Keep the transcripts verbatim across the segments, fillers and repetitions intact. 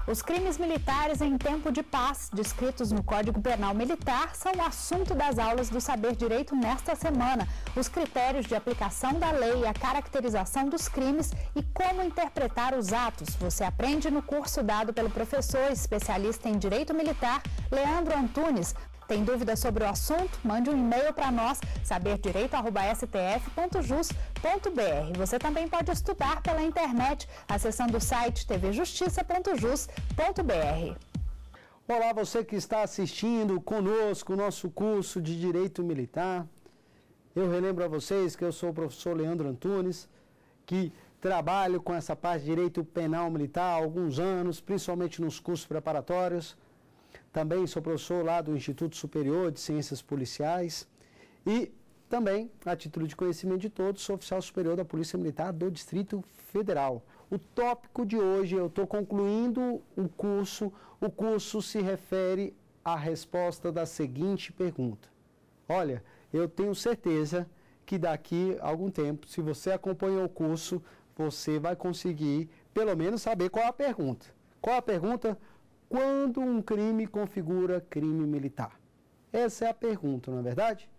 Os crimes militares em tempo de paz, descritos no Código Penal Militar, são o assunto das aulas do Saber Direito nesta semana. Os critérios de aplicação da lei, a caracterização dos crimes e como interpretar os atos. Você aprende no curso dado pelo professor especialista em Direito Militar, Leandro Antunes. Tem dúvidas sobre o assunto? Mande um e-mail para nós, saber direito arroba s t f ponto jus ponto b r. Você também pode estudar pela internet, acessando o site t v justiça ponto jus ponto b r. Olá, você que está assistindo conosco o nosso curso de Direito Militar. Eu relembro a vocês que eu sou o professor Leandro Antunes, que trabalho com essa parte de Direito Penal Militar há alguns anos, principalmente nos cursos preparatórios. Também sou professor lá do Instituto Superior de Ciências Policiais e também, a título de conhecimento de todos, sou oficial superior da Polícia Militar do Distrito Federal. O tópico de hoje, eu estou concluindo o curso, o curso se refere à resposta da seguinte pergunta. Olha, eu tenho certeza que daqui a algum tempo, se você acompanhou o curso, você vai conseguir pelo menos saber qual é a pergunta. Qual é a pergunta? Quando um crime configura crime militar? Essa é a pergunta, não é verdade?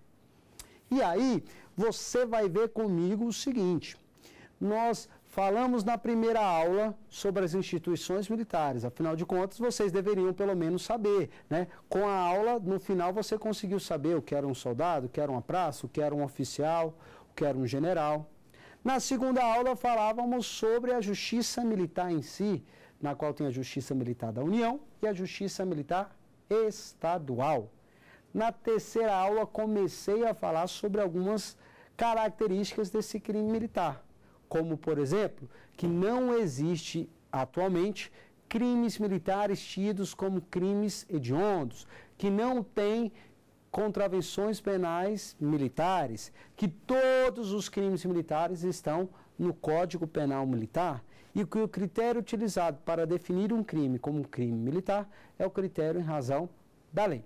E aí, você vai ver comigo o seguinte. Nós falamos na primeira aula sobre as instituições militares. Afinal de contas, vocês deveriam pelo menos saber, né? Com a aula, no final, você conseguiu saber o que era um soldado, o que era uma praça, o que era um oficial, o que era um general. Na segunda aula, falávamos sobre a justiça militar em si, na qual tem a Justiça Militar da União e a Justiça Militar Estadual. Na terceira aula, comecei a falar sobre algumas características desse crime militar, como, por exemplo, que não existe atualmente crimes militares tidos como crimes hediondos, que não tem contravenções penais militares, que todos os crimes militares estão no Código Penal Militar, e que o critério utilizado para definir um crime como um crime militar é o critério em razão da lei.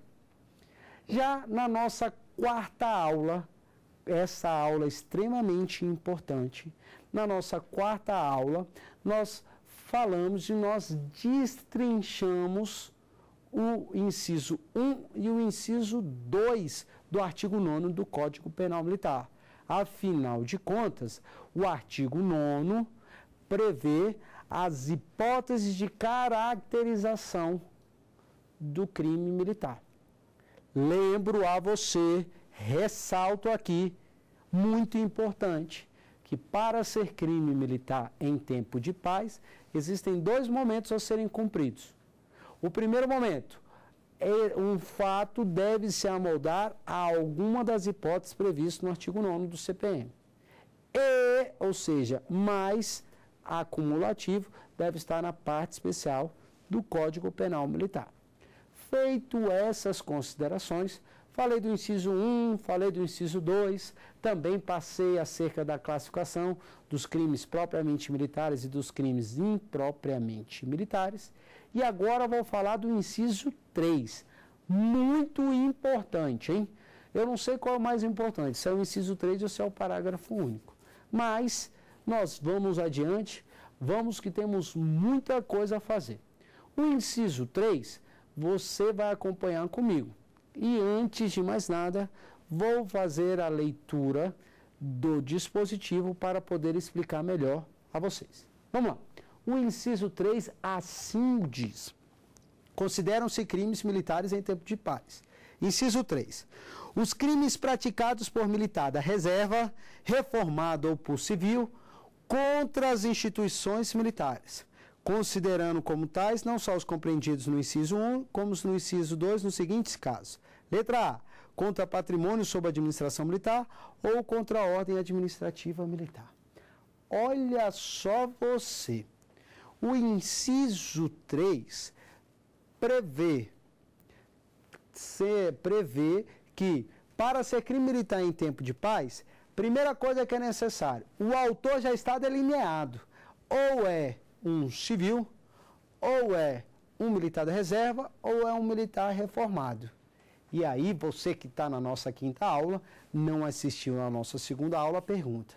Já na nossa quarta aula, essa aula é extremamente importante, na nossa quarta aula, nós falamos e nós destrinchamos o inciso um e o inciso dois do artigo nono do Código Penal Militar. Afinal de contas, o artigo nono prevê as hipóteses de caracterização do crime militar. Lembro a você, ressalto aqui, muito importante, que para ser crime militar em tempo de paz, existem dois momentos a serem cumpridos. O primeiro momento, é um fato deve se amoldar a alguma das hipóteses previstas no artigo nono do C P M. E, ou seja, mais acumulativo deve estar na parte especial do Código Penal Militar. Feito essas considerações, falei do inciso um, falei do inciso dois, também passei acerca da classificação dos crimes propriamente militares e dos crimes impropriamente militares, e agora vou falar do inciso três, muito importante, hein? Eu não sei qual é o mais importante, se é o inciso três ou se é o parágrafo único, mas nós vamos adiante, vamos que temos muita coisa a fazer. O inciso três, você vai acompanhar comigo. E antes de mais nada, vou fazer a leitura do dispositivo para poder explicar melhor a vocês. Vamos lá. O inciso três assim diz: consideram-se crimes militares em tempo de paz. Inciso três. Os crimes praticados por militar da reserva, reformado ou por civil, contra as instituições militares, considerando como tais não só os compreendidos no inciso um, como os no inciso dois, nos seguintes casos. Letra A, contra patrimônio sob administração militar ou contra a ordem administrativa militar. Olha só você, o inciso três prevê, se, prevê que para ser crime militar em tempo de paz, primeira coisa que é necessário, o autor já está delineado, ou é um civil, ou é um militar da reserva, ou é um militar reformado. E aí, você que está na nossa quinta aula, não assistiu na nossa segunda aula, pergunta: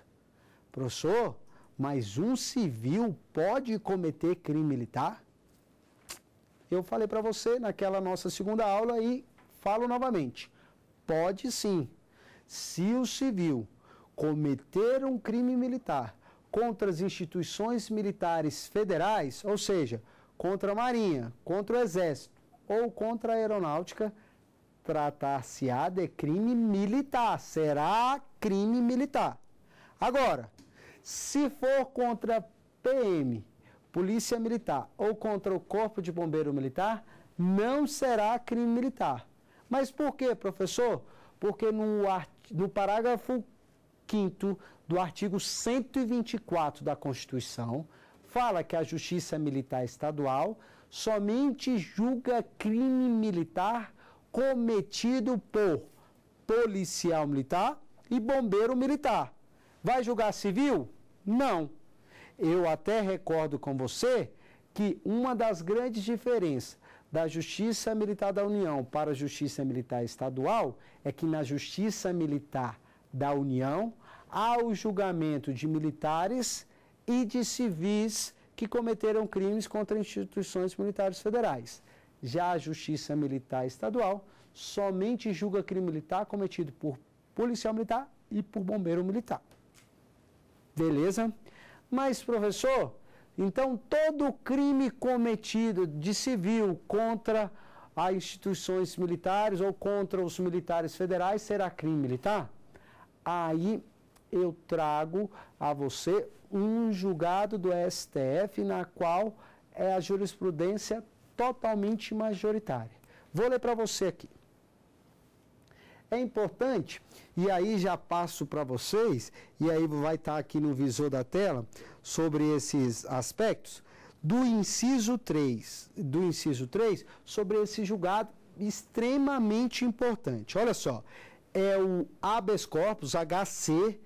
professor, mas um civil pode cometer crime militar? Eu falei para você naquela nossa segunda aula e falo novamente. Pode sim. Se o civil cometer um crime militar contra as instituições militares federais, ou seja, contra a Marinha, contra o Exército ou contra a Aeronáutica, tratar-se-á de crime militar, será crime militar. Agora, se for contra P M, Polícia Militar, ou contra o Corpo de Bombeiro Militar, não será crime militar. Mas por quê, professor? Porque no, art... no parágrafo quinto do artigo cento e vinte e quatro da Constituição, fala que a Justiça Militar Estadual somente julga crime militar cometido por policial militar e bombeiro militar. Vai julgar civil? Não. Eu até recordo com você que uma das grandes diferenças da Justiça Militar da União para a Justiça Militar Estadual é que na Justiça Militar da União há o julgamento de militares e de civis que cometeram crimes contra instituições militares federais. Já a Justiça Militar Estadual somente julga crime militar cometido por policial militar e por bombeiro militar. Beleza? Mas, professor, então todo crime cometido de civil contra as instituições militares ou contra os militares federais será crime militar? Aí eu trago a você um julgado do S T F na qual é a jurisprudência totalmente majoritária. Vou ler para você aqui. É importante, e aí já passo para vocês, e aí vai estar aqui no visor da tela, sobre esses aspectos, do inciso três, do inciso três, sobre esse julgado extremamente importante. Olha só, é o habeas corpus H C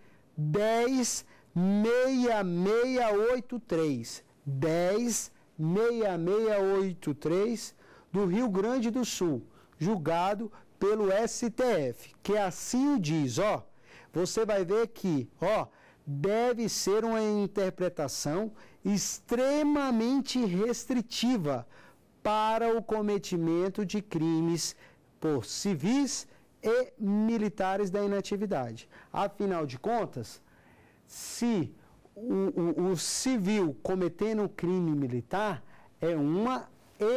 dez seis seis oito três, dez seis seis oito três do Rio Grande do Sul, julgado pelo S T F, que assim o diz, ó, você vai ver que, ó, deve ser uma interpretação extremamente restritiva para o cometimento de crimes por civis e militares da inatividade. Afinal de contas, se o, o, o civil cometendo crime militar é uma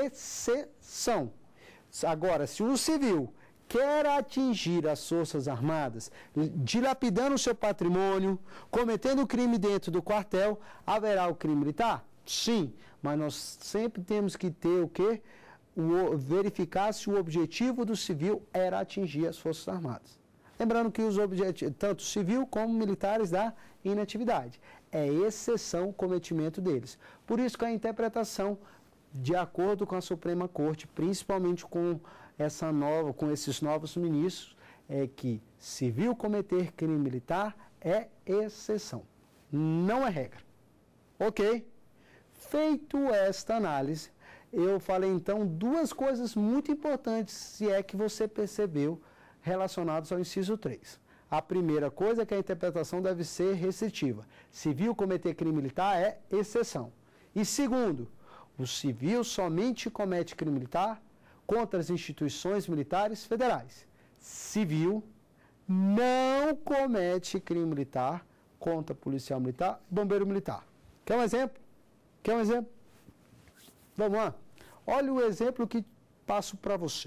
exceção. Agora, se o civil quer atingir as Forças Armadas, dilapidando o seu patrimônio, cometendo crime dentro do quartel, haverá o crime militar? Sim, mas nós sempre temos que ter o quê? O, verificar se o objetivo do civil era atingir as Forças Armadas. Lembrando que os objetivos, tanto civil como militares da inatividade, é exceção o cometimento deles. Por isso que a interpretação, de acordo com a Suprema Corte, principalmente com essa nova, com esses novos ministros, é que civil cometer crime militar é exceção, não é regra. Ok? Feito esta análise, eu falei então duas coisas muito importantes, se é que você percebeu, relacionadas ao inciso três. A primeira coisa é que a interpretação deve ser restritiva. Civil cometer crime militar é exceção. E segundo, o civil somente comete crime militar contra as instituições militares federais. Civil não comete crime militar contra policial militar e bombeiro militar. Quer um exemplo? Quer um exemplo? Vamos lá. Olha o exemplo que passo para você.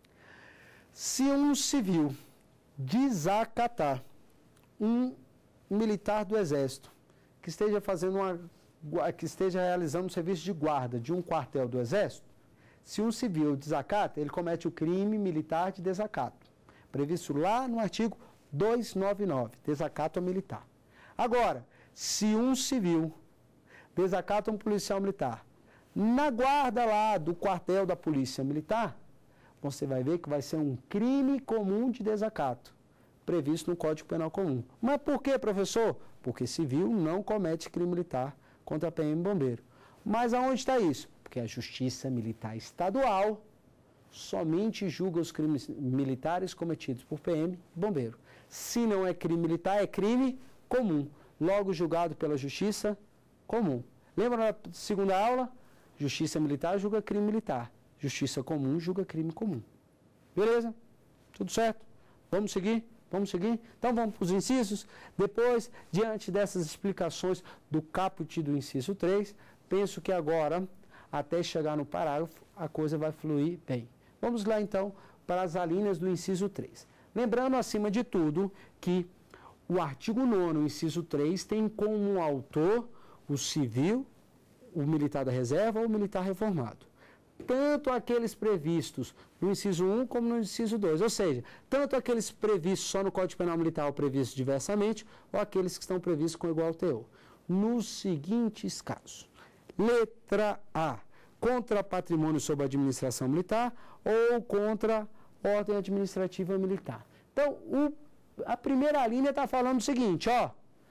Se um civil desacatar um militar do Exército que esteja fazendo uma, que esteja realizando um serviço de guarda de um quartel do Exército, se um civil desacata, ele comete o crime militar de desacato, previsto lá no artigo duzentos e noventa e nove, desacato ao militar. Agora, se um civil desacata um policial militar, na guarda lá do quartel da polícia militar, você vai ver que vai ser um crime comum de desacato, previsto no Código Penal Comum. Mas por quê, professor? Porque civil não comete crime militar contra P M e bombeiro. Mas aonde está isso? Porque a Justiça Militar Estadual somente julga os crimes militares cometidos por P M e bombeiro. Se não é crime militar, é crime comum, logo julgado pela Justiça Comum. Lembra na segunda aula? Justiça Militar julga crime militar. justiça comum julga crime comum. Beleza? Tudo certo? Vamos seguir? Vamos seguir? Então vamos para os incisos. Depois, diante dessas explicações do caput do inciso três, penso que agora, até chegar no parágrafo, a coisa vai fluir bem. Vamos lá então para as alíneas do inciso três. Lembrando, acima de tudo, que o artigo nono, inciso três, tem como autor o civil, o militar da reserva ou o militar reformado. Tanto aqueles previstos no inciso um como no inciso dois, ou seja, tanto aqueles previstos só no Código Penal Militar ou previstos diversamente, ou aqueles que estão previstos com igual teor. Nos seguintes casos: letra A, contra patrimônio sob administração militar ou contra ordem administrativa militar. Então, o, a primeira linha está falando o seguinte, ó,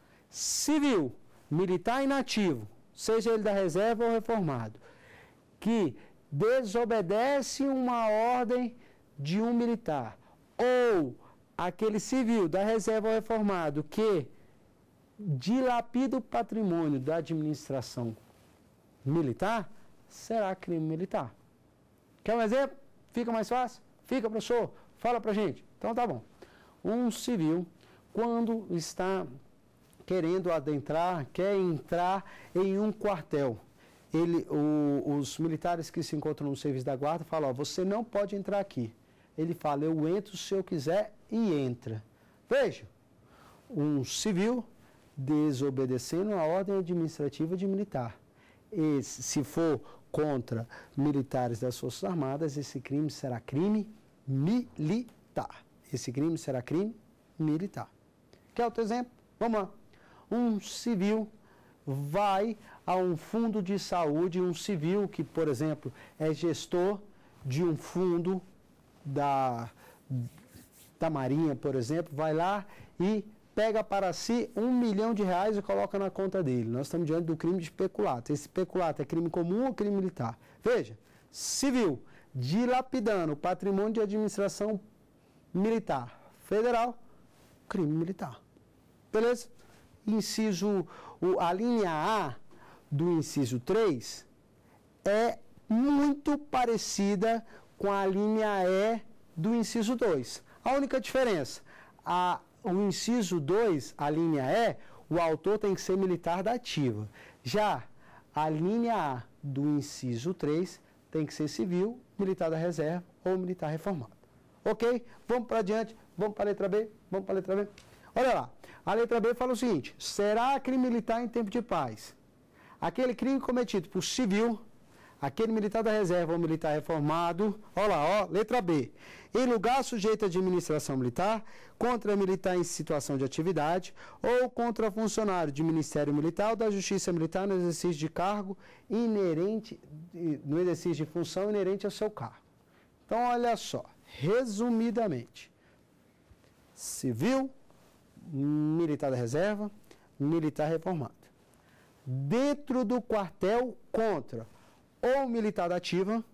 civil, militar inativo, seja ele da reserva ou reformado, que desobedece uma ordem de um militar, ou aquele civil da reserva ou reformado que dilapida o patrimônio da administração militar, será crime militar. Quer um exemplo? Fica mais fácil? Fica, professor? Fala pra gente. Então tá bom. Um civil, quando está querendo adentrar, quer entrar em um quartel, ele, o, os militares que se encontram no serviço da guarda falam, ó, você não pode entrar aqui. Ele fala, eu entro se eu quiser, e entra. Veja, um civil desobedecendo a ordem administrativa de militar. Esse, se for contra militares das Forças Armadas, esse crime será crime militar. Esse crime será crime militar. Quer outro exemplo? Vamos lá. Um civil vai a um fundo de saúde, um civil que, por exemplo, é gestor de um fundo da, da Marinha, por exemplo, vai lá e pega para si um milhão de reais e coloca na conta dele. Nós estamos diante do crime de peculato. Esse peculato é crime comum ou crime militar? Veja, civil, dilapidando o patrimônio de administração militar federal, crime militar. Beleza? Inciso, o, a linha A do inciso três é muito parecida com a linha E do inciso dois. A única diferença, a o inciso dois, a linha E, o autor tem que ser militar da ativa. Já a linha A do inciso três tem que ser civil, militar da reserva ou militar reformado. Ok? Vamos para adiante, vamos para a letra B, vamos para a letra B. Olha lá, a letra B fala o seguinte, será crime militar em tempo de paz aquele crime cometido por civil, aquele militar da reserva ou militar reformado, olha lá, ó, letra B, em lugar sujeito à administração militar, contra militar em situação de atividade ou contra funcionário de Ministério Militar ou da Justiça Militar no exercício de cargo inerente, no exercício de função inerente ao seu cargo. Então, olha só, resumidamente, civil, militar da reserva, militar reformado. Dentro do quartel, contra ou militar da ativa,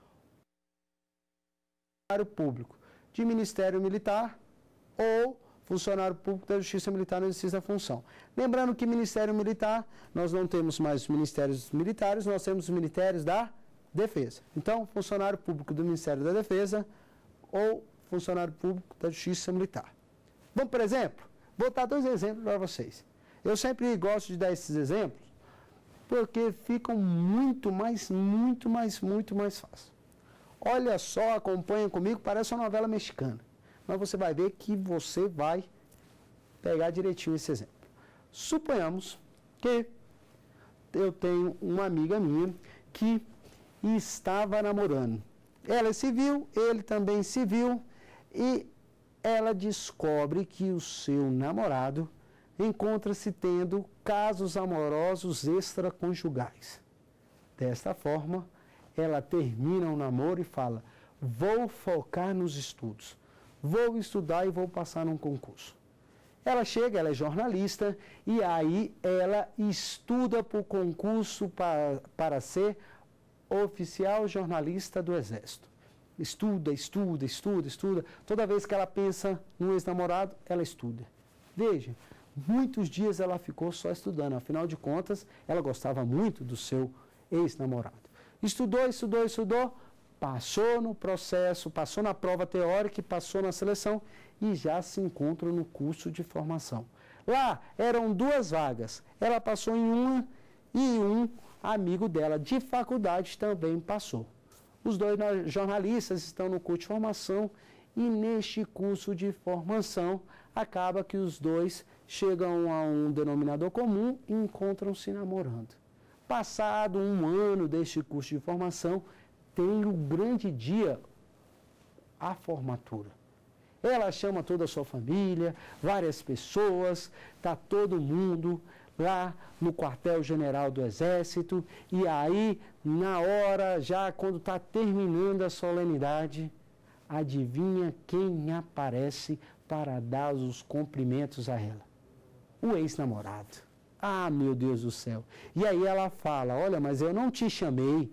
funcionário público de Ministério Militar ou funcionário público da Justiça Militar no exercício da função. Lembrando que Ministério Militar, nós não temos mais os ministérios militares, nós temos os ministérios da Defesa. Então, funcionário público do Ministério da Defesa ou funcionário público da Justiça Militar. Vamos, por exemplo, vou dar dois exemplos para vocês. Eu sempre gosto de dar esses exemplos porque ficam muito mais, muito mais, muito mais fácil. Olha só, acompanha comigo, parece uma novela mexicana. Mas você vai ver que você vai pegar direitinho esse exemplo. Suponhamos que eu tenho uma amiga minha que estava namorando. Ela é civil, ele também civil, e ela descobre que o seu namorado encontra-se tendo casos amorosos extraconjugais. Desta forma, ela termina o namoro e fala, vou focar nos estudos, vou estudar e vou passar num concurso. Ela chega, ela é jornalista, e aí ela estuda para o concurso para, para ser oficial jornalista do Exército. Estuda, estuda, estuda, estuda. Toda vez que ela pensa no ex-namorado, ela estuda. Veja, muitos dias ela ficou só estudando, afinal de contas, ela gostava muito do seu ex-namorado. Estudou, estudou, estudou, passou no processo, passou na prova teórica e passou na seleção e já se encontra no curso de formação. Lá eram duas vagas, ela passou em uma e um amigo dela de faculdade também passou. Os dois jornalistas estão no curso de formação e neste curso de formação acaba que os dois chegam a um denominador comum e encontram-se namorando. Passado um ano deste curso de formação, tem o grande dia, a formatura. Ela chama toda a sua família, várias pessoas, está todo mundo lá no quartel-general do Exército, e aí, na hora, já quando está terminando a solenidade, adivinha quem aparece para dar os cumprimentos a ela? O ex-namorado. Ah, meu Deus do céu. E aí ela fala, olha, mas eu não te chamei.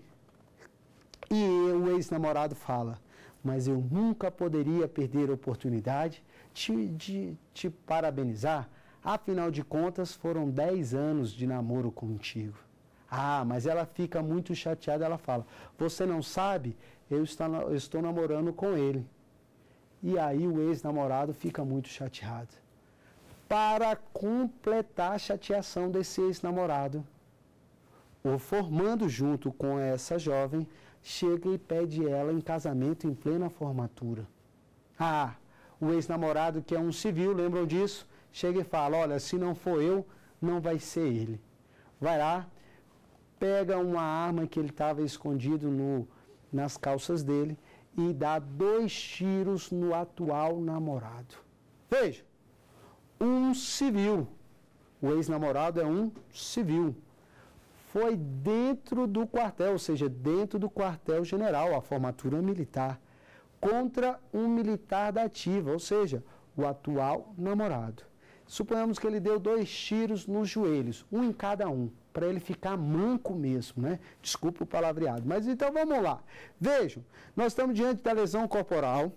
E o ex-namorado fala, mas eu nunca poderia perder a oportunidade de, de te parabenizar. Afinal de contas, foram dez anos de namoro contigo. Ah, mas ela fica muito chateada, ela fala, você não sabe, eu estou, eu estou namorando com ele. E aí o ex-namorado fica muito chateado. Para completar a chateação desse ex-namorado, o formando junto com essa jovem, chega e pede ela em casamento em plena formatura. Ah, o ex-namorado, que é um civil, lembram disso? Chega e fala, olha, se não for eu, não vai ser ele. Vai lá, pega uma arma que ele estava escondido no, nas calças dele e dá dois tiros no atual namorado. Veja, um civil, o ex-namorado é um civil, foi dentro do quartel, ou seja, dentro do quartel-general, a formatura militar, contra um militar da ativa, ou seja, o atual namorado. Suponhamos que ele deu dois tiros nos joelhos, um em cada um, para ele ficar manco mesmo, né? Desculpa o palavreado. Mas então vamos lá. Vejam, nós estamos diante da lesão corporal,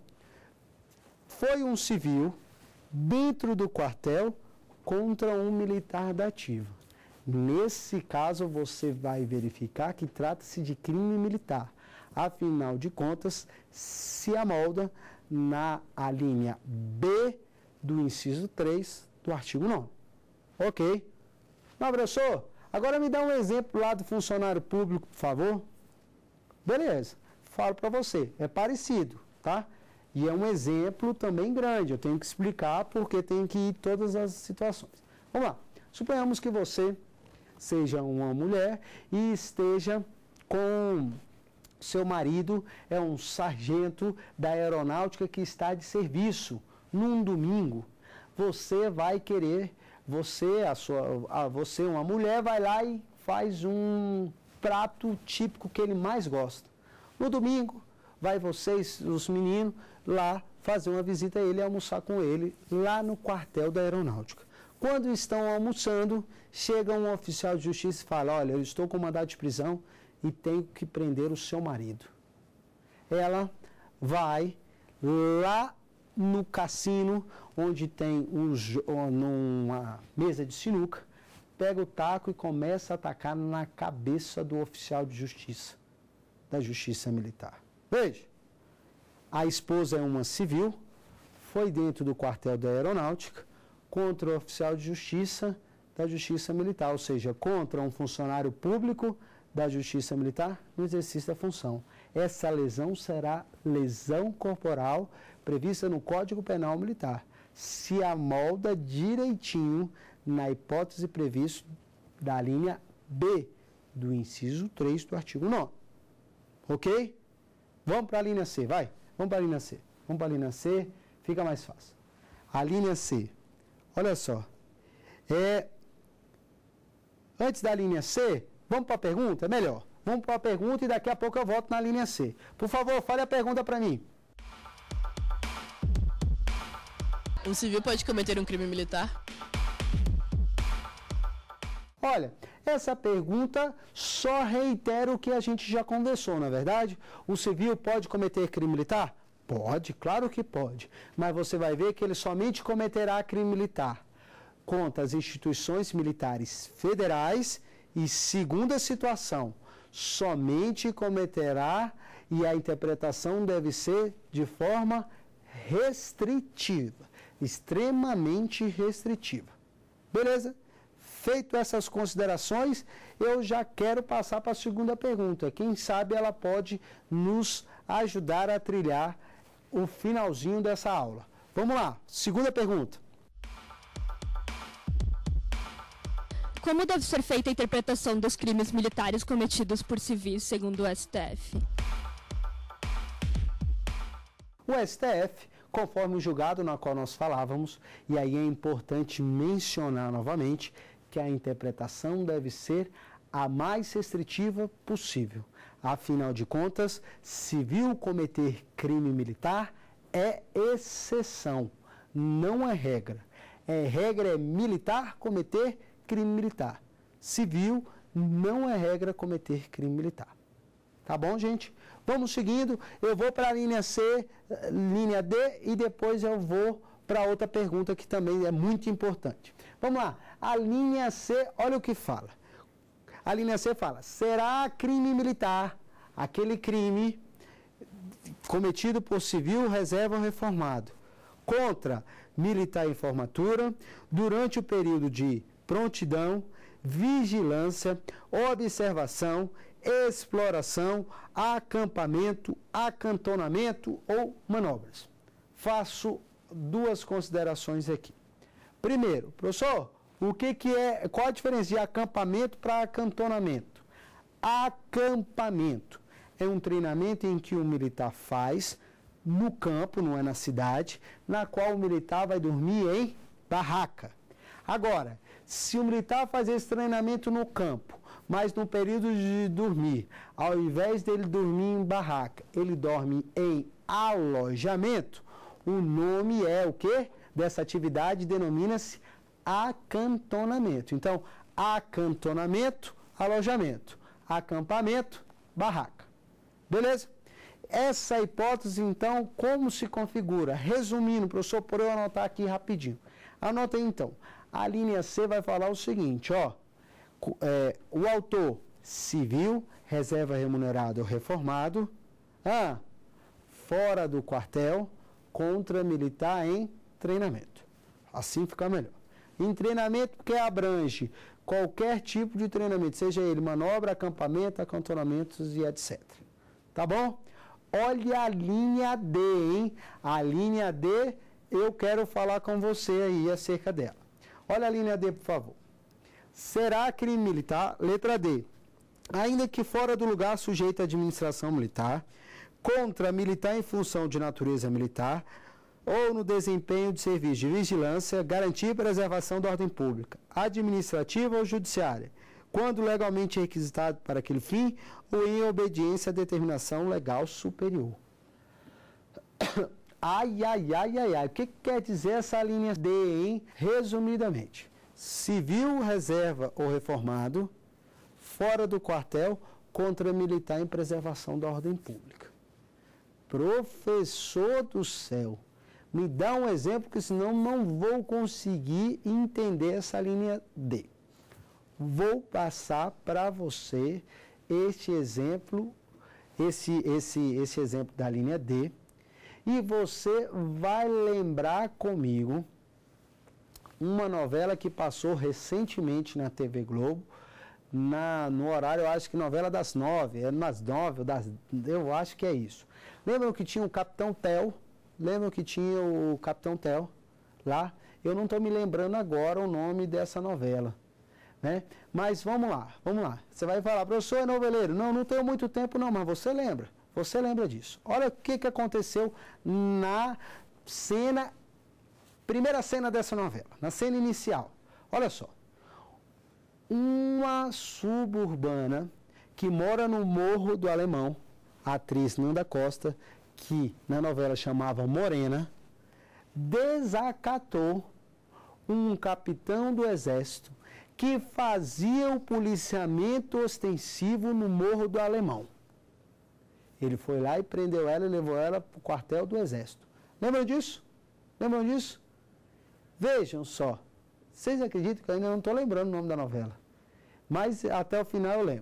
foi um civil dentro do quartel contra um militar da ativa. Nesse caso, você vai verificar que trata-se de crime militar. Afinal de contas, se amolda na a linha B do inciso três do artigo nono. Ok? Não, professor, agora me dá um exemplo lá do funcionário público, por favor. Beleza, falo para você, é parecido, tá? E é um exemplo também grande, eu tenho que explicar porque tem que ir todas as situações. Vamos lá, suponhamos que você seja uma mulher e esteja com seu marido, é um sargento da aeronáutica que está de serviço num domingo. Você vai querer, você, a sua, a, você, uma mulher, vai lá e faz um prato típico que ele mais gosta. No domingo, vai vocês, os meninos, lá fazer uma visita a ele e almoçar com ele lá no quartel da aeronáutica. Quando estão almoçando, chega um oficial de justiça e fala, olha, eu estou com mandado de prisão e tenho que prender o seu marido. Ela vai lá no cassino, onde tem um, uma mesa de sinuca, pega o taco e começa a atacar na cabeça do oficial de justiça, da justiça militar. Veja, a esposa é uma civil, foi dentro do quartel da aeronáutica, contra o oficial de justiça da justiça militar, ou seja, contra um funcionário público da justiça militar no exercício da função. Essa lesão será lesão corporal prevista no Código Penal Militar, se amolda direitinho na hipótese prevista da linha B do inciso três do artigo nono. Ok? Vamos para a linha C, vai. Vamos para a linha C. Vamos para a linha C, fica mais fácil. A linha C. Olha só, é, antes da linha C, vamos para a pergunta? É melhor. Vamos para a pergunta e daqui a pouco eu volto na linha C. Por favor, fale a pergunta para mim. Um civil pode cometer um crime militar? Olha, essa pergunta só reitera o que a gente já conversou, não é verdade? O civil pode cometer crime militar? Pode, claro que pode, mas você vai ver que ele somente cometerá crime militar contra as instituições militares federais e, segunda situação, somente cometerá e a interpretação deve ser de forma restritiva, extremamente restritiva. Beleza? Feito essas considerações, eu já quero passar para a segunda pergunta. Quem sabe ela pode nos ajudar a trilhar o finalzinho dessa aula. Vamos lá, segunda pergunta. Como deve ser feita a interpretação dos crimes militares cometidos por civis, segundo o S T F? O S T F, conforme o julgado na qual nós falávamos, e aí é importante mencionar novamente que a interpretação deve ser a mais restritiva possível. Afinal de contas, civil cometer crime militar é exceção, não é regra. É regra é militar cometer crime militar. Civil não é regra cometer crime militar. Tá bom, gente? Vamos seguindo. Eu vou para a linha C, linha D e depois eu vou para outra pergunta que também é muito importante. Vamos lá. A linha C, olha o que fala. A linha C fala: será crime militar aquele crime cometido por civil, reserva ou reformado contra militar em formatura durante o período de prontidão, vigilância, observação, exploração, acampamento, acantonamento ou manobras. Faço duas considerações aqui. Primeiro, professor, o que, que é, qual a diferença de acampamento para acantonamento? Acampamento é um treinamento em que o militar faz no campo, não é na cidade, na qual o militar vai dormir em barraca. Agora, se o militar faz esse treinamento no campo, mas no período de dormir, ao invés dele dormir em barraca, ele dorme em alojamento, o nome é o quê? Dessa atividade denomina-se acantonamento. Então, acantonamento, alojamento. Acampamento, barraca. Beleza? Essa hipótese, então, como se configura? Resumindo, professor, por eu anotar aqui rapidinho. Anota aí, então. A linha C vai falar o seguinte, ó. É, o autor civil, reserva remunerado ou reformado, ah, fora do quartel, contra militar em treinamento. Assim fica melhor. Em treinamento, porque abrange qualquer tipo de treinamento, seja ele manobra, acampamento, acantonamentos e etcétera. Tá bom? Olha a linha D, hein? A linha D, eu quero falar com você aí acerca dela. Olha a linha D, por favor. Será crime militar? Letra D. Ainda que fora do lugar sujeito à administração militar, contra militar em função de natureza militar, ou no desempenho de serviço de vigilância, garantia e preservação da ordem pública, administrativa ou judiciária, quando legalmente requisitado para aquele fim, ou em obediência à determinação legal superior. Ai, ai, ai, ai, ai. O que quer dizer essa linha D, hein? Resumidamente, civil, reserva ou reformado, fora do quartel, contra militar em preservação da ordem pública. Professor do céu, me dá um exemplo, que senão não vou conseguir entender essa linha D. Vou passar para você este exemplo, esse, esse, esse exemplo da linha D, e você vai lembrar comigo uma novela que passou recentemente na T V Globo, na, no horário, eu acho que novela das nove, é nas nove, das, eu acho que é isso. Lembram que tinha o Capitão Tel? Lembram que tinha o Capitão Tel lá? Eu não estou me lembrando agora o nome dessa novela, né? Mas vamos lá, vamos lá. Você vai falar, professor, é noveleiro? Não, não tenho muito tempo não, mas você lembra. Você lembra disso. Olha o que, que aconteceu na cena, primeira cena dessa novela, na cena inicial. Olha só. Uma suburbana que mora no Morro do Alemão, a atriz Nanda Costa, que na novela chamava Morena, desacatou um capitão do exército que fazia o policiamento ostensivo no Morro do Alemão. Ele foi lá e prendeu ela e levou ela para o quartel do exército. Lembram disso? Lembram disso? Vejam só. Vocês acreditam que eu ainda não estou lembrando o nome da novela? Mas até o final eu lembro.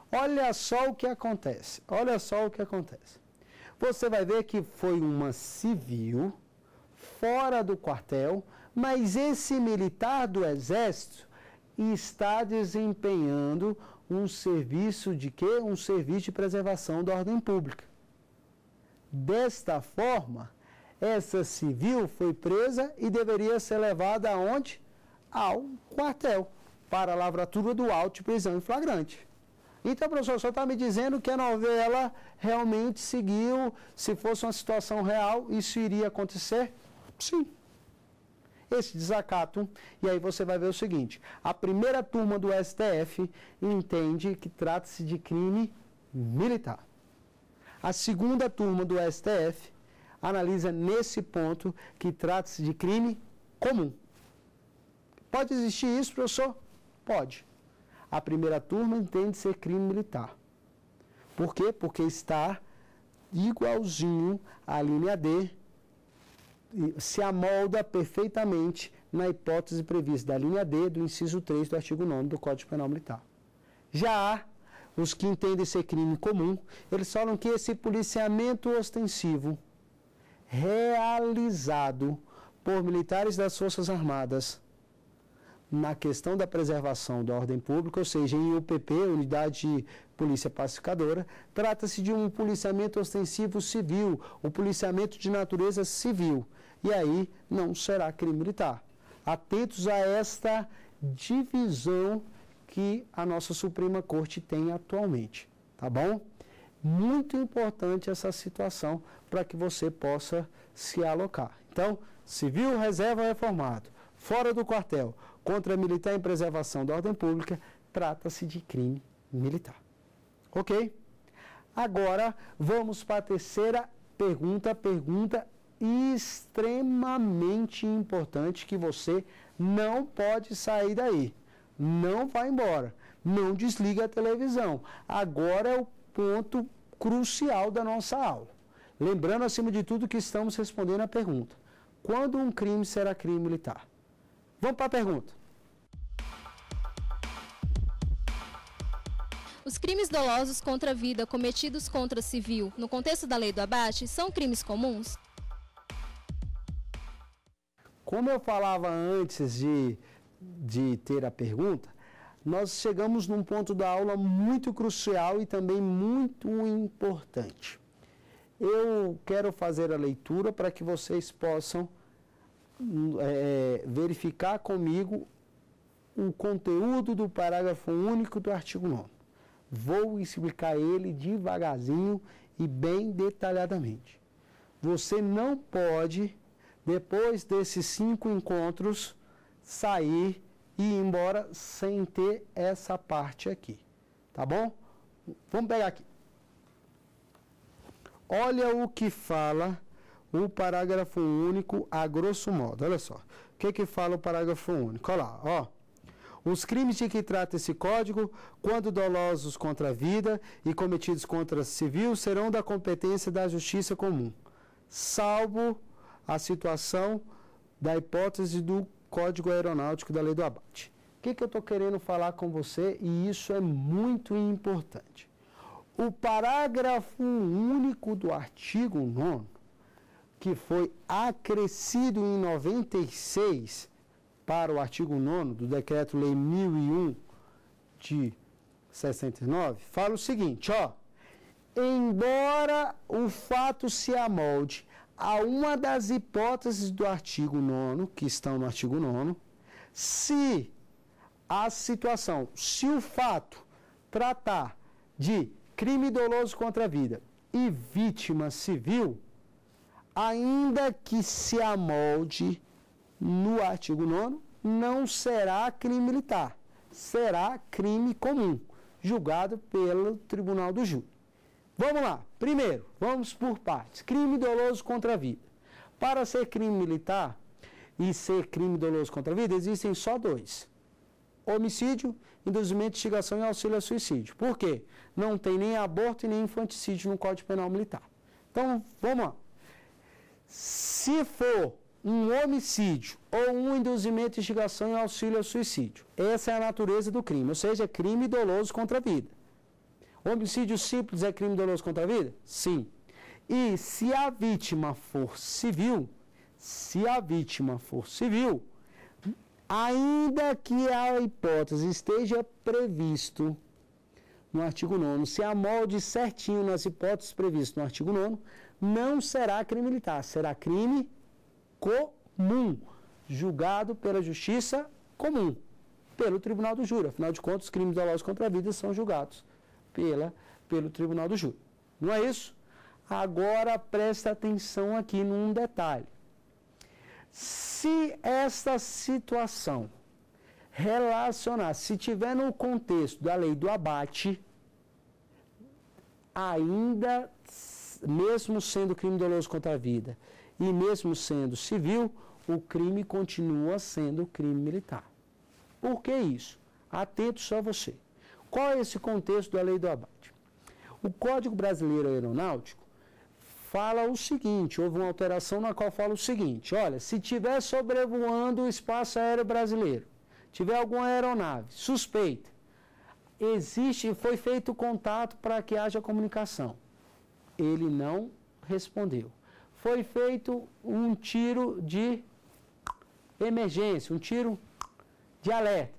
Olha só o que acontece. Olha só o que acontece. Você vai ver que foi uma civil fora do quartel, mas esse militar do Exército está desempenhando um serviço de quê? Um serviço de preservação da ordem pública. Desta forma, essa civil foi presa e deveria ser levada aonde? Ao quartel, para a lavratura do auto de prisão em flagrante. Então, professor, o senhor está me dizendo que a novela realmente seguiu, se fosse uma situação real, isso iria acontecer? Sim. Esse desacato, e aí você vai ver o seguinte, a primeira turma do S T F entende que trata-se de crime militar. A segunda turma do S T F analisa nesse ponto que trata-se de crime comum. Pode existir isso, professor? Pode. A primeira turma entende ser crime militar. Por quê? Porque está igualzinho à linha D, se amolda perfeitamente na hipótese prevista da linha D do inciso três do artigo nono do Código Penal Militar. Já há os que entendem ser crime comum, eles falam que esse policiamento ostensivo realizado por militares das Forças Armadas na questão da preservação da ordem pública, ou seja, em U P P, Unidade de Polícia Pacificadora, trata-se de um policiamento ostensivo civil, um policiamento de natureza civil, e aí não será crime militar. Atentos a esta divisão que a nossa Suprema Corte tem atualmente, tá bom? Muito importante essa situação para que você possa se alocar. Então, civil, reserva, reformado, fora do quartel, contra militar em preservação da ordem pública, trata-se de crime militar. Ok? Agora, vamos para a terceira pergunta, pergunta extremamente importante que você não pode sair daí. Não vai embora. Não desliga a televisão. Agora é o ponto crucial da nossa aula. Lembrando, acima de tudo, que estamos respondendo a pergunta: quando um crime será crime militar? Vamos para a pergunta. Os crimes dolosos contra a vida cometidos contra civil, no contexto da lei do abate, são crimes comuns? Como eu falava antes de, de ter a pergunta, nós chegamos num ponto da aula muito crucial e também muito importante. Eu quero fazer a leitura para que vocês possam é, verificar comigo o conteúdo do parágrafo único do artigo nono. Vou explicar ele devagarzinho e bem detalhadamente. Você não pode, depois desses cinco encontros, sair e ir embora sem ter essa parte aqui. Tá bom? Vamos pegar aqui. Olha o que fala o parágrafo único a grosso modo. Olha só. O que que fala o parágrafo único? Olha lá, ó. Os crimes de que trata esse código, quando dolosos contra a vida e cometidos contra civil, serão da competência da justiça comum, salvo a situação da hipótese do Código Aeronáutico da Lei do Abate. O que que eu estou querendo falar com você? E isso é muito importante. O parágrafo único do artigo nono, que foi acrescido em noventa e seis para o artigo nono do Decreto-Lei mil e um de sessenta e nove, fala o seguinte, ó: embora o fato se amolde a uma das hipóteses do artigo nono, que estão no artigo nono, se a situação, se o fato tratar de crime doloso contra a vida e vítima civil, ainda que se amolde no artigo nono, não será crime militar, será crime comum, julgado pelo Tribunal do Júri. Vamos lá. Primeiro, vamos por partes. Crime doloso contra a vida. Para ser crime militar e ser crime doloso contra a vida, existem só dois: homicídio, induzimento, instigação e auxílio a suicídio. Por quê? Não tem nem aborto e nem infanticídio no Código Penal Militar. Então, vamos lá. Se for um homicídio ou um induzimento, instigação e auxílio ao suicídio, essa é a natureza do crime, ou seja, crime doloso contra a vida. Homicídio simples é crime doloso contra a vida? Sim. E se a vítima for civil, se a vítima for civil, ainda que a hipótese esteja previsto no artigo nono, se amolde certinho nas hipóteses previstas no artigo nono, não será crime militar, será crime comum, julgado pela justiça comum, pelo tribunal do júri. Afinal de contas, os crimes dolosos contra a vida são julgados pela, pelo tribunal do júri. Não é isso? Agora presta atenção aqui num detalhe. Se essa situação relacionar, se tiver no contexto da lei do abate, ainda, mesmo sendo crime doloso contra a vida e mesmo sendo civil, o crime continua sendo crime militar. Por que isso? Atento só você. Qual é esse contexto da lei do abate? O Código Brasileiro Aeronáutico fala o seguinte, houve uma alteração na qual fala o seguinte, olha, se estiver sobrevoando o espaço aéreo brasileiro, tiver alguma aeronave suspeita, existe, foi feito contato para que haja comunicação. Ele não respondeu. Foi feito um tiro de emergência, um tiro de alerta.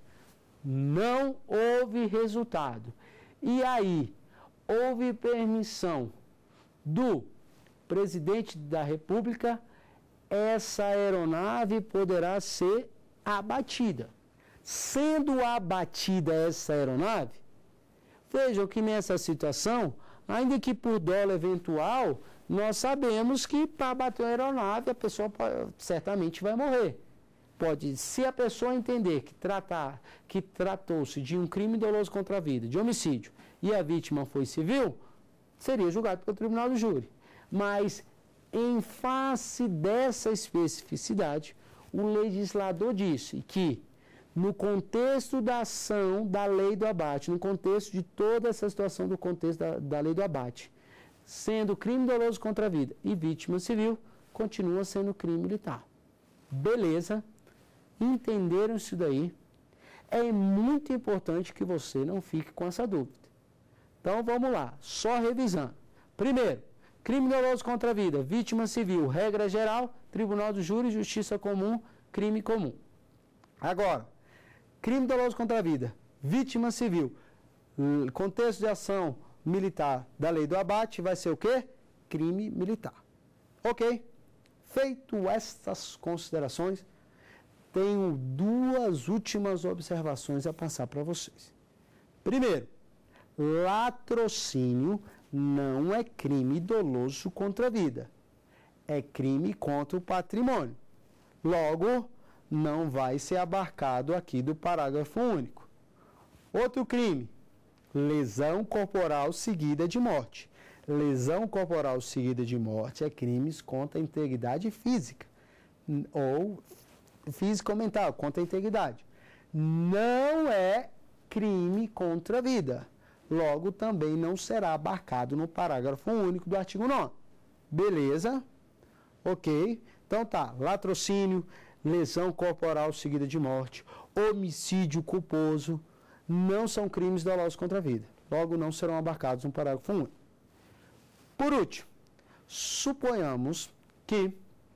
Não houve resultado. E aí, houve permissão do presidente da República, essa aeronave poderá ser abatida. Sendo abatida essa aeronave, vejam que nessa situação, ainda que por dolo eventual, nós sabemos que para abater a aeronave a pessoa pode, certamente vai morrer. Pode, se a pessoa entender que, tratar, que tratou-se de um crime doloso contra a vida, de homicídio, e a vítima foi civil, seria julgado pelo tribunal do júri. Mas, em face dessa especificidade, o legislador disse que, no contexto da ação da lei do abate, no contexto de toda essa situação do contexto da, da lei do abate, sendo crime doloso contra a vida e vítima civil, continua sendo crime militar. Beleza? Entenderam isso daí? É muito importante que você não fique com essa dúvida. Então, vamos lá, só revisando. Primeiro, crime doloso contra a vida, vítima civil, regra geral, tribunal do júri, justiça comum, crime comum. Agora, crime doloso contra a vida, vítima civil, contexto de ação militar da lei do abate, vai ser o quê? Crime militar. Ok? Feito estas considerações, tenho duas últimas observações a passar para vocês. Primeiro, latrocínio não é crime doloso contra a vida. É crime contra o patrimônio. Logo, não vai ser abarcado aqui do parágrafo único. Outro crime, lesão corporal seguida de morte. Lesão corporal seguida de morte é crimes contra a integridade física ou física ou mental, contra a integridade. Não é crime contra a vida. Logo, também não será abarcado no parágrafo único do artigo nono. Beleza? Ok. Então tá, latrocínio, lesão corporal seguida de morte, homicídio culposo, não são crimes dolosos contra a vida. Logo, não serão abarcados no parágrafo único. Por último, suponhamos que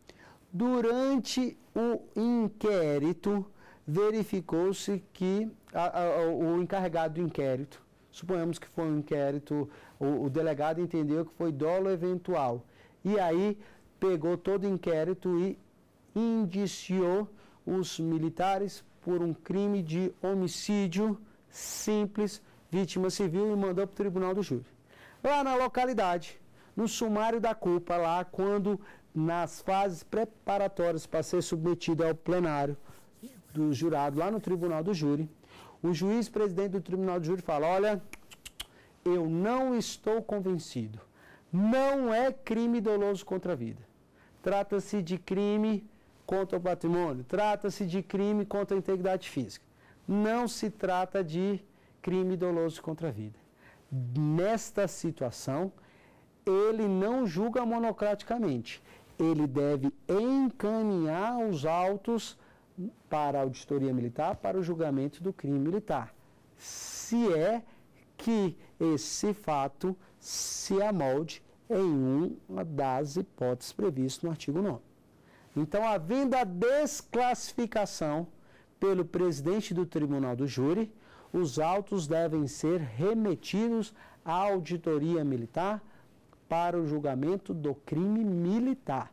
durante o inquérito verificou-se que a, a, o encarregado do inquérito, suponhamos que foi um inquérito, o, o delegado entendeu que foi dolo eventual, e aí pegou todo o inquérito e indiciou os militares por um crime de homicídio simples, vítima civil, e mandou para o tribunal do júri. Lá na localidade, no sumário da culpa, lá quando nas fases preparatórias para ser submetido ao plenário do jurado, lá no tribunal do júri, o juiz presidente do tribunal do júri fala, olha, eu não estou convencido, não é crime doloso contra a vida. Trata-se de crime contra o patrimônio, trata-se de crime contra a integridade física. Não se trata de crime doloso contra a vida. Nesta situação, ele não julga monocraticamente. Ele deve encaminhar os autos para a auditoria militar, para o julgamento do crime militar. Se é que esse fato se amolde em uma das hipóteses previstas no artigo nono. Então, havendo a desclassificação pelo presidente do tribunal do júri, os autos devem ser remetidos à auditoria militar para o julgamento do crime militar.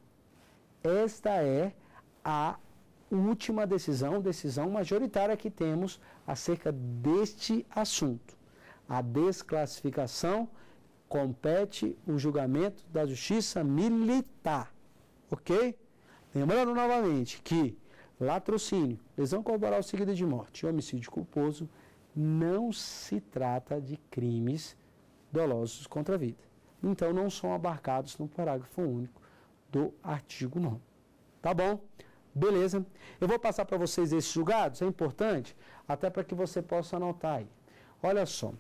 Esta é a última decisão, decisão majoritária que temos acerca deste assunto. A desclassificação compete o julgamento da justiça militar, ok? Lembrando novamente que latrocínio, lesão corporal seguida de morte e homicídio culposo não se trata de crimes dolosos contra a vida. Então, não são abarcados no parágrafo único do artigo nono. Tá bom? Beleza. Eu vou passar para vocês esses julgados, é importante, até para que você possa anotar aí. Olha só.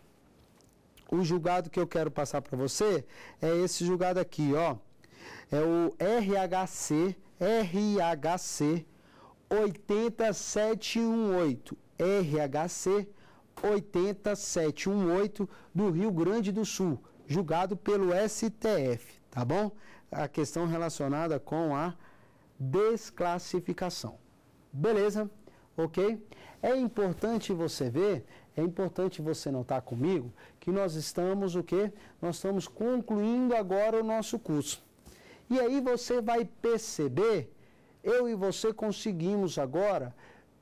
O julgado que eu quero passar para você é esse julgado aqui, ó. É o R H C, R H C oito sete um oito, R H C oito sete um oito do Rio Grande do Sul, julgado pelo S T F, tá bom? A questão relacionada com a desclassificação. Beleza? Ok? É importante você ver, é importante você notar comigo que nós estamos o quê? Nós estamos concluindo agora o nosso curso. E aí você vai perceber, eu e você conseguimos agora,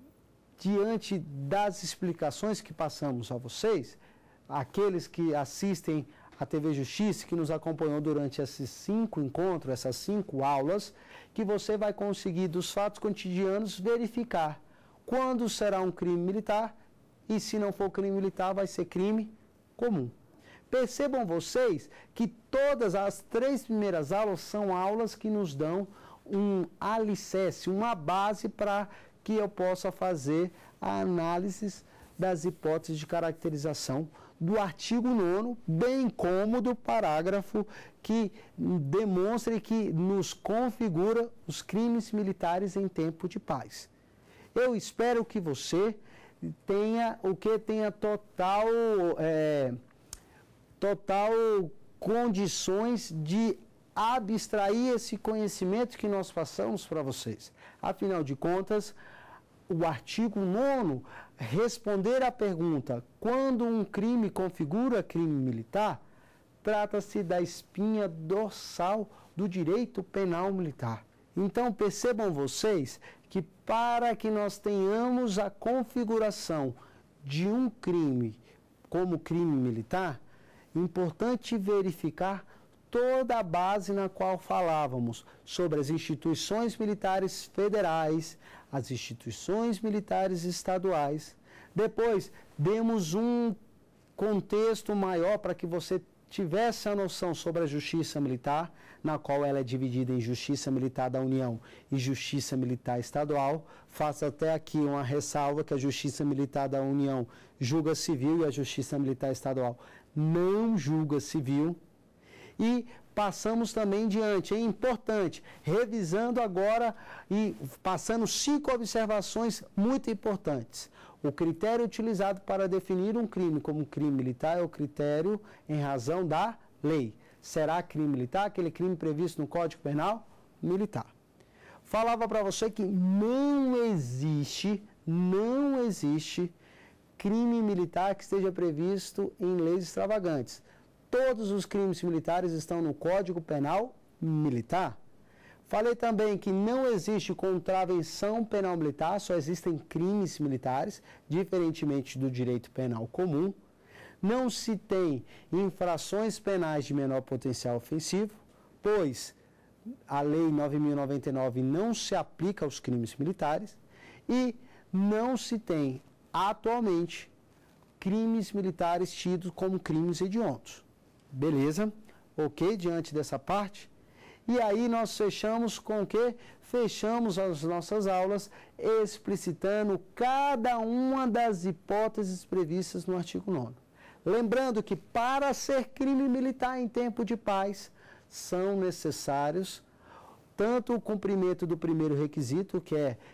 diante das explicações que passamos a vocês, aqueles que assistem a T V Justiça, que nos acompanhou durante esses cinco encontros, essas cinco aulas, que você vai conseguir, dos fatos cotidianos, verificar quando será um crime militar e, se não for crime militar, vai ser crime comum. Percebam vocês que todas as três primeiras aulas são aulas que nos dão um alicerce, uma base para que eu possa fazer a análise das hipóteses de caracterização do artigo nono, bem como do parágrafo que demonstre que nos configura os crimes militares em tempo de paz. Eu espero que você tenha o que tenha total é, total condições de abstrair esse conhecimento que nós passamos para vocês. Afinal de contas, o artigo nono, responder à pergunta, quando um crime configura crime militar, trata-se da espinha dorsal do direito penal militar. Então, percebam vocês que para que nós tenhamos a configuração de um crime como crime militar, é importante verificar toda a base na qual falávamos sobre as instituições militares federais, as instituições militares estaduais. Depois, demos um contexto maior para que você tivesse a noção sobre a justiça militar, na qual ela é dividida em justiça militar da União e justiça militar estadual. Faço até aqui uma ressalva que a justiça militar da União julga civil e a justiça militar estadual não julga civil. E passamos também diante, é importante, revisando agora e passando cinco observações muito importantes. O critério utilizado para definir um crime como crime militar é o critério em razão da lei. Será crime militar aquele crime previsto no Código Penal militar? Falava para você que não existe, não existe crime militar que esteja previsto em leis extravagantes. Todos os crimes militares estão no Código Penal Militar. Falei também que não existe contravenção penal militar, só existem crimes militares, diferentemente do direito penal comum. Não se tem infrações penais de menor potencial ofensivo, pois a Lei nove mil e noventa e nove não se aplica aos crimes militares e não se tem, atualmente, crimes militares tidos como crimes hediondos. Beleza? Ok? Diante dessa parte. E aí nós fechamos com o quê? Fechamos as nossas aulas explicitando cada uma das hipóteses previstas no artigo nono. Lembrando que para ser crime militar em tempo de paz, são necessários tanto o cumprimento do primeiro requisito, que é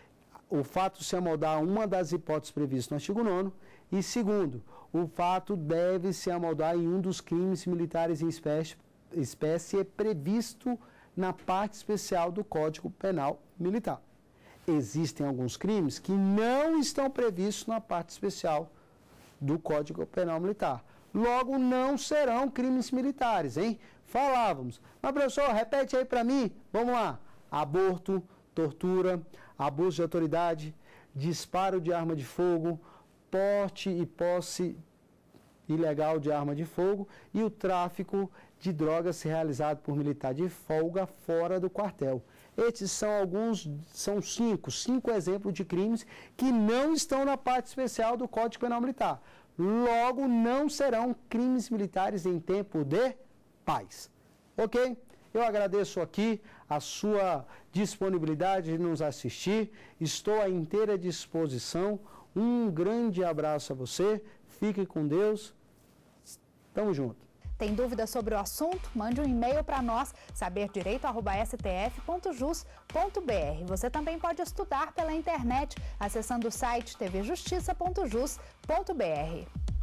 o fato se amoldar a uma das hipóteses previstas no artigo nono. E segundo, o fato deve se amoldar em um dos crimes militares em espécie, espécie previsto na parte especial do Código Penal Militar. Existem alguns crimes que não estão previstos na parte especial do Código Penal Militar. Logo, não serão crimes militares, hein? Falávamos. Mas, professor, repete aí para mim. Vamos lá. Aborto, tortura, abuso de autoridade, disparo de arma de fogo, porte e posse ilegal de arma de fogo e o tráfico de drogas realizado por militar de folga fora do quartel. Estes são alguns, são cinco, cinco exemplos de crimes que não estão na parte especial do Código Penal Militar. Logo, não serão crimes militares em tempo de paz. Ok? Eu agradeço aqui a sua disponibilidade de nos assistir. Estou à inteira disposição. Um grande abraço a você. Fique com Deus. Tamo junto. Tem dúvida sobre o assunto? Mande um e-mail para nós, saber direito arroba s t f ponto jus ponto b r. Você também pode estudar pela internet, acessando o site t v justiça ponto jus ponto b r.